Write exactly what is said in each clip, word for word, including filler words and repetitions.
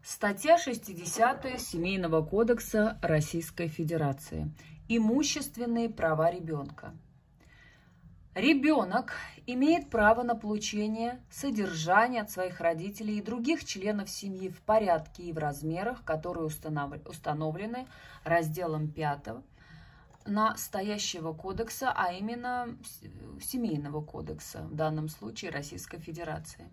Статья шестидесятая Семейного кодекса Российской Федерации. Имущественные права ребенка. Ребенок имеет право на получение содержания от своих родителей и других членов семьи в порядке и в размерах, которые установлены разделом пятым настоящего кодекса, а именно Семейного кодекса, в данном случае Российской Федерации.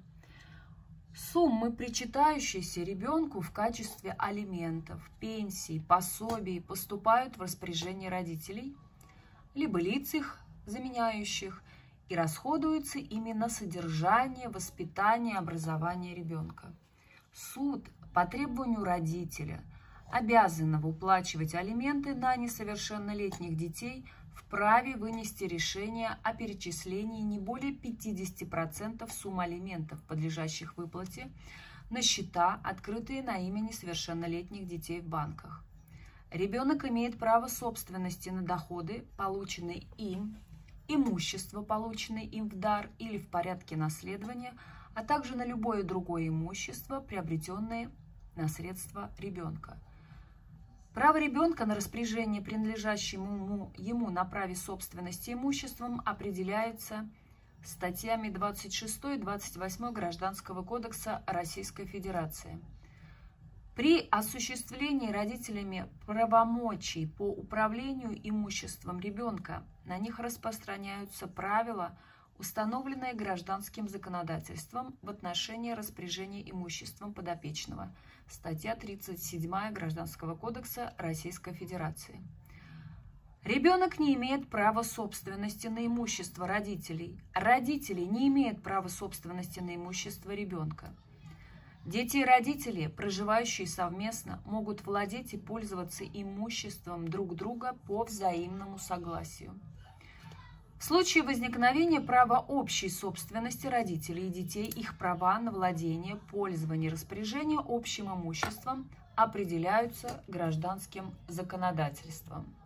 Суммы, причитающиеся ребенку в качестве алиментов, пенсий, пособий, поступают в распоряжение родителей, либо лиц их заменяющих, и расходуются ими на содержание, воспитание, образование ребенка. Суд по требованию родителя, обязанного уплачивать алименты на несовершеннолетних детей, вправе вынести решение о перечислении не более пятидесяти процентов сумм алиментов, подлежащих выплате, на счета, открытые на имя несовершеннолетних детей в банках. Ребенок имеет право собственности на доходы, полученные им, имущество, полученное им в дар или в порядке наследования, а также на любое другое имущество, приобретенное на средства ребенка. Право ребенка на распоряжение принадлежащим ему, ему на праве собственности имуществом определяется статьями двадцать шестой и двадцать восьмой Гражданского кодекса Российской Федерации. При осуществлении родителями правомочий по управлению имуществом ребенка на них распространяются правила, установленные гражданским законодательством в отношении распоряжения имуществом подопечного. Статья тридцать седьмая Гражданского кодекса Российской Федерации. Ребенок не имеет права собственности на имущество родителей. Родители не имеют права собственности на имущество ребенка. Дети и родители, проживающие совместно, могут владеть и пользоваться имуществом друг друга по взаимному согласию. В случае возникновения права общей собственности родителей и детей, их права на владение, пользование, распоряжение общим имуществом определяются гражданским законодательством.